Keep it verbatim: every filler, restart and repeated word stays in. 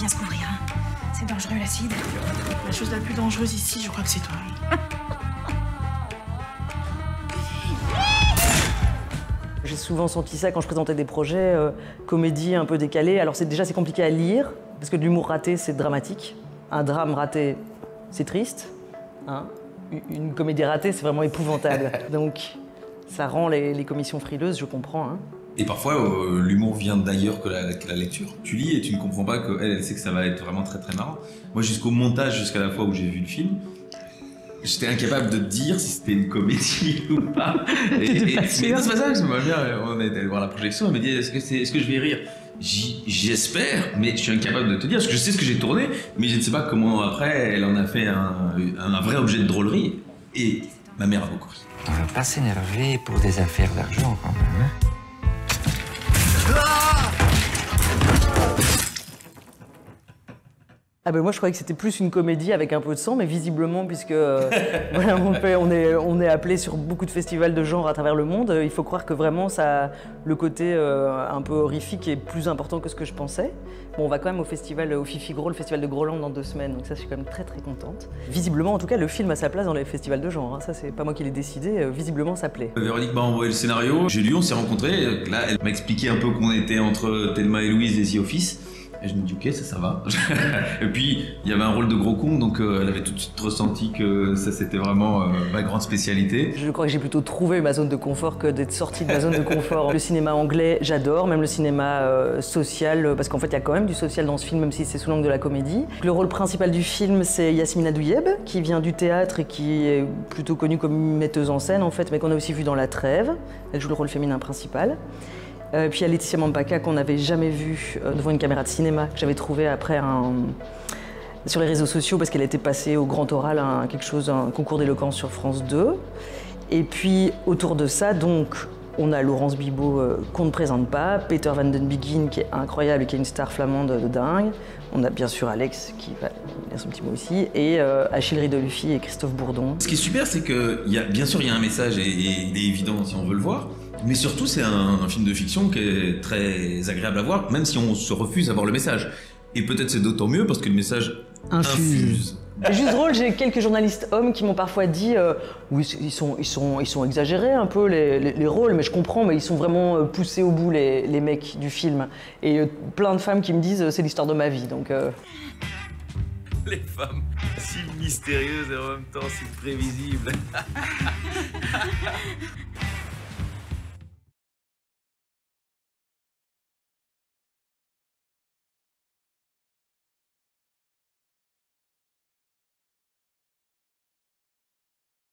bien se couvrir. Hein. C'est dangereux, l'acide. La chose la plus dangereuse ici, je crois que c'est toi. J'ai souvent senti ça quand je présentais des projets, euh, comédie un peu décalée. Alors c'est, déjà c'est compliqué à lire, parce que de l'humour raté c'est dramatique. Un drame raté c'est triste. Hein. Une comédie ratée c'est vraiment épouvantable. Donc ça rend les, les commissions frileuses, je comprends. Hein. Et parfois euh, l'humour vient d'ailleurs que la, que la lecture. Tu lis et tu ne comprends pas qu'elle elle sait que ça va être vraiment très très marrant. Moi jusqu'au montage, jusqu'à la fois où j'ai vu le film, j'étais incapable de te dire si c'était une comédie ou pas. Et, et, mais non, c'est pas ça, parce que moi, bien, on est allé voir la projection, elle m'a dit est-ce que, c'est, est-ce que je vais rire? J'espère, mais je suis incapable de te dire, parce que je sais ce que j'ai tourné, mais je ne sais pas comment après elle en a fait un, un, un vrai objet de drôlerie. Et ma mère a beaucoup ri. On va pas s'énerver pour des affaires d'argent quand même. Hein. Ah ben moi je croyais que c'était plus une comédie avec un peu de sang, mais visiblement puisque euh, voilà, on, fait, on, est, on est appelé sur beaucoup de festivals de genre à travers le monde, il faut croire que vraiment ça, le côté euh, un peu horrifique est plus important que ce que je pensais. Bon, on va quand même au festival, au Fifi Gros, le festival de Groland dans deux semaines, donc ça je suis quand même très très contente. Visiblement en tout cas le film a sa place dans les festivals de genre, hein. Ça c'est pas moi qui l'ai décidé, euh, visiblement ça plaît. Véronique m'a envoyé le scénario, j'ai lu, on s'est rencontrés, là elle m'a expliqué un peu qu'on était entre Thelma et Louise et The Office. Et je me dis ok, ça, ça va. Et puis, il y avait un rôle de gros con, donc euh, elle avait tout de suite ressenti que ça, c'était vraiment euh, ma grande spécialité. Je crois que j'ai plutôt trouvé ma zone de confort que d'être sortie de ma zone de confort. Le cinéma anglais, j'adore, même le cinéma euh, social, parce qu'en fait, il y a quand même du social dans ce film, même si c'est sous l'angle de la comédie. Le rôle principal du film, c'est Yasmina Douyeb, qui vient du théâtre et qui est plutôt connue comme metteuse en scène, en fait, mais qu'on a aussi vu dans La Trêve. Elle joue le rôle féminin principal. Euh, puis il y a Laetitia Mampaka qu'on n'avait jamais vue euh, devant une caméra de cinéma, que j'avais trouvée après un... sur les réseaux sociaux parce qu'elle était passée au Grand Oral, un, quelque chose, un concours d'éloquence sur France deux. Et puis autour de ça, donc, on a Laurence Bibot euh, qu'on ne présente pas, Peter Van Den Begin qui est incroyable, qui est une star flamande de dingue. On a bien sûr Alex qui va dire son petit mot aussi, et euh, Achille Ridolfi et Christophe Bourdon. Ce qui est super, c'est que y a, bien sûr il y a un message et, et il est évident si on veut le voir. Mais surtout, c'est un, un film de fiction qui est très agréable à voir, même si on se refuse à voir le message. Et peut-être c'est d'autant mieux parce que le message infuse. Juste drôle, j'ai quelques journalistes hommes qui m'ont parfois dit euh, oui, ils sont, ils, sont, ils sont exagérés un peu les, les, les rôles, mais je comprends, mais ils sont vraiment poussés au bout les, les mecs du film. Et euh, plein de femmes qui me disent c'est l'histoire de ma vie, donc... Euh... Les femmes, si mystérieuses et en même temps si prévisibles.